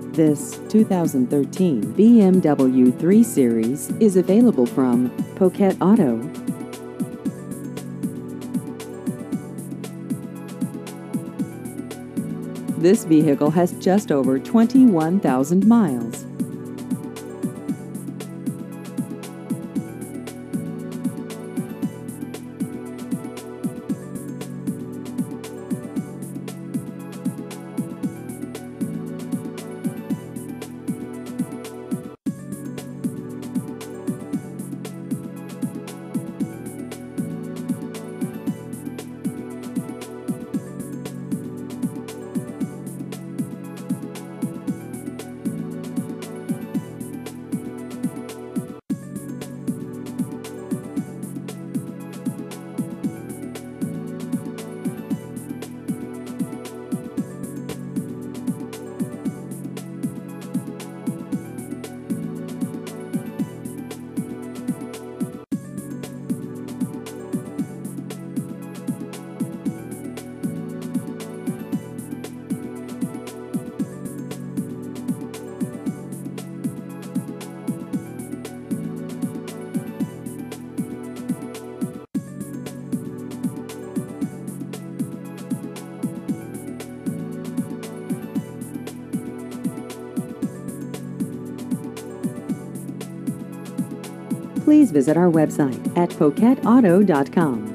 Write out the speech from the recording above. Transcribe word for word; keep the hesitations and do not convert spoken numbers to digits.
This two thousand thirteen B M W three Series is available from Poquet Auto. This vehicle has just over twenty-one thousand miles. Please visit our website at poquet auto dot com.